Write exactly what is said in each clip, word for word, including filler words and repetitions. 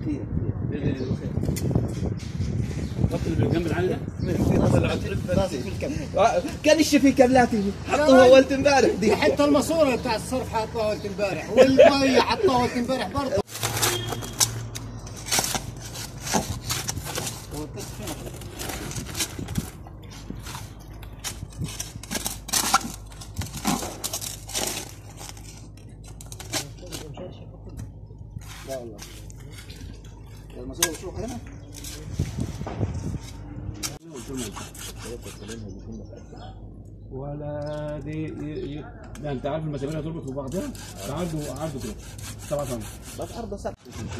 كثير كثير. الخط اللي بالجنب العالي ده؟ كانش في كابلات حطوها ولت امبارح دي. حتى الماسوره بتاع الصرف حطوها ولت امبارح، والميه حطوها ولت امبارح برضه. لا والله الماسوره بتروح هنا. ولا دي, دي ده انت عارف المسامير هتربط في بعضها عرضه عرضه كده سبعة سم بس عرضه سبعة.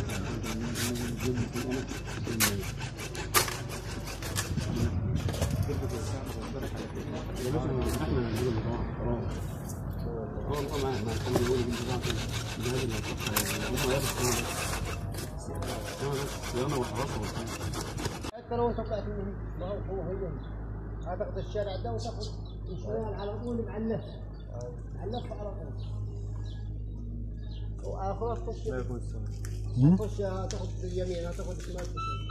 حتى لو انت طلعت من ما هو هي هتاخد الشارع ده وتاخد الشمال على طول مع اللف مع اللف على طول وخلاص تخش تخش تاخد باليمين هتاخد الشمال تخش.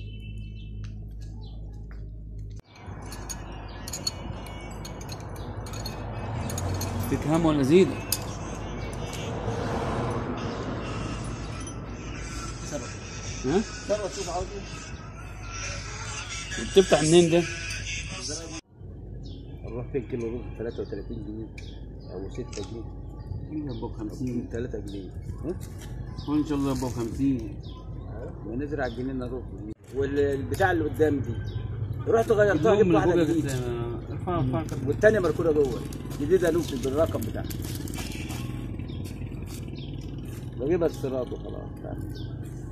فيك هم ولا زيد؟ ها؟ سبعة شوف عاوز بتفتح منين ده؟ نروح فين كيلو رز ثلاثة وثلاثين جنيه أو ستة جنيه. يبقى ب خمسين ثلاثة جنيه. وإن شاء الله يبقى ب خمسين. ونزرع الجنينة رز. والبتاع اللي قدام دي رحت غيرتها جبت واحدة جديدة. والثانية مركونة جوه. جديدة نكتب بالرقم بتاعها. بجيبها استيراد وخلاص.